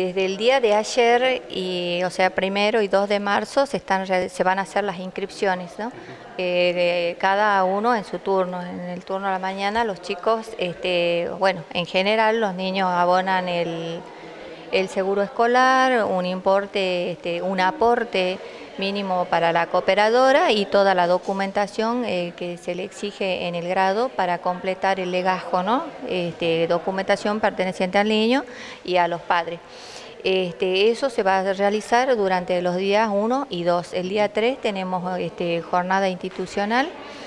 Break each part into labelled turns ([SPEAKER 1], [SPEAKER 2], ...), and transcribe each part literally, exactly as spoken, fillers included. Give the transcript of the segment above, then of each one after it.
[SPEAKER 1] Desde el día de ayer, y, o sea, primero y dos de marzo, se, están, se van a hacer las inscripciones, ¿no? Eh, cada uno en su turno. En el turno de la mañana los chicos, este, bueno, en general los niños abonan el, el seguro escolar, un importe, este, un aporte mínimo para la cooperadora y toda la documentación eh, que se le exige en el grado para completar el legajo, ¿no? Este, documentación perteneciente al niño y a los padres. Este, eso se va a realizar durante los días uno y dos. El día tres tenemos este, jornada institucional,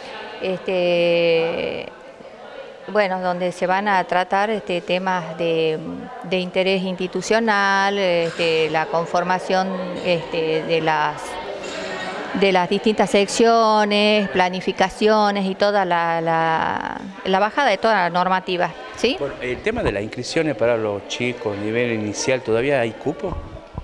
[SPEAKER 1] este, bueno, donde se van a tratar este, temas de, de interés institucional, este, la conformación este, de las de las distintas secciones, planificaciones y toda la, la, la bajada de toda la normativa, ¿sí?
[SPEAKER 2] Bueno, el tema de las inscripciones para los chicos, nivel inicial, ¿todavía hay cupo?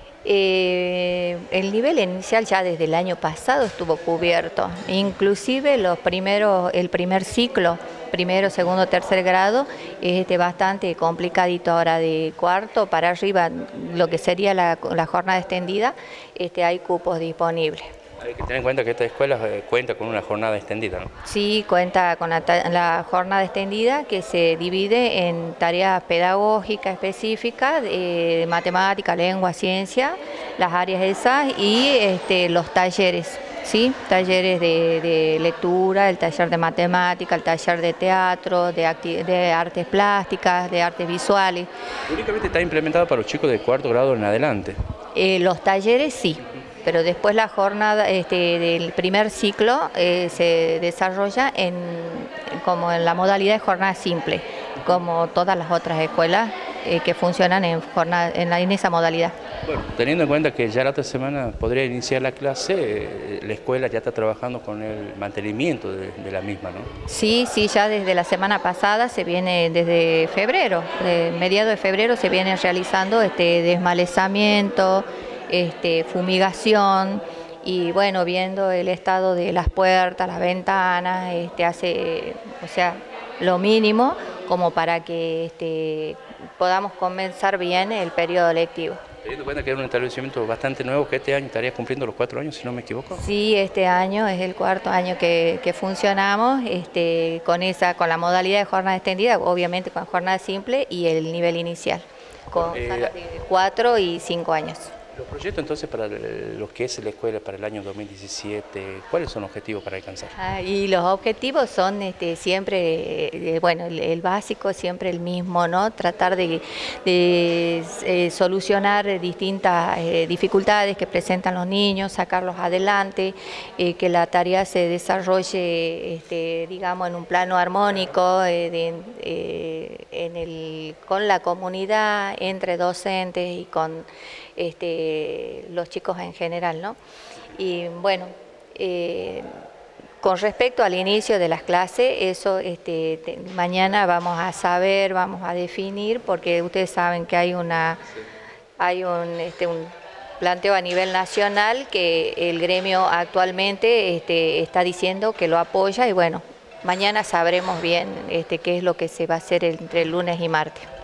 [SPEAKER 1] Eh, el nivel inicial ya desde el año pasado estuvo cubierto, inclusive los primeros, el primer ciclo, primero, segundo, tercer grado, es este, bastante complicadito. Ahora de cuarto para arriba, lo que sería la, la jornada extendida, este, hay cupos disponibles.
[SPEAKER 2] Hay que tener en cuenta que esta escuela eh, cuenta con una jornada extendida, ¿no?
[SPEAKER 1] Sí, cuenta con la, la jornada extendida que se divide en tareas pedagógicas específicas, de matemática, lengua, ciencia, las áreas esas y este, los talleres, ¿sí? Talleres de, de lectura, el taller de matemática, el taller de teatro, de, de artes plásticas, de artes visuales.
[SPEAKER 2] Únicamente está implementado para los chicos de cuarto grado en adelante.
[SPEAKER 1] Eh, los talleres sí. Pero después la jornada este, del primer ciclo eh, se desarrolla en, como en la modalidad de jornada simple, como todas las otras escuelas eh, que funcionan en, jornada, en, la, en esa modalidad.
[SPEAKER 2] Bueno, teniendo en cuenta que ya la otra semana podría iniciar la clase, eh, la escuela ya está trabajando con el mantenimiento de, de la misma, ¿no?
[SPEAKER 1] Sí, sí, ya desde la semana pasada se viene, desde febrero, de mediados de febrero se viene realizando este desmalezamiento, Este, fumigación y bueno, viendo el estado de las puertas, las ventanas, este, hace, o sea, lo mínimo como para que este, podamos comenzar bien el periodo lectivo.
[SPEAKER 2] Teniendo en cuenta que es un establecimiento bastante nuevo, que este año estaría cumpliendo los cuatro años, si no me equivoco.
[SPEAKER 1] Sí, este año es el cuarto año que, que funcionamos este, con, esa, con la modalidad de jornada extendida, obviamente con jornada simple y el nivel inicial, con
[SPEAKER 2] eh,
[SPEAKER 1] salas de cuatro y cinco años.
[SPEAKER 2] Los proyectos entonces para lo que es la escuela para el año dos mil diecisiete, ¿cuáles son los objetivos para alcanzar?
[SPEAKER 1] Ah, y los objetivos son este, siempre, eh, bueno, el, el básico siempre el mismo, ¿no? Tratar de, de eh, solucionar distintas eh, dificultades que presentan los niños, sacarlos adelante, eh, que la tarea se desarrolle, este, digamos, en un plano armónico, eh, de, eh, en el, con la comunidad, entre docentes y con este, los chicos en general, ¿no? Y bueno, eh, con respecto al inicio de las clases, eso este, te, mañana vamos a saber, vamos a definir, porque ustedes saben que hay una, hay un, este, un planteo a nivel nacional que el gremio actualmente este, está diciendo que lo apoya y bueno, mañana sabremos bien este, qué es lo que se va a hacer entre el lunes y martes.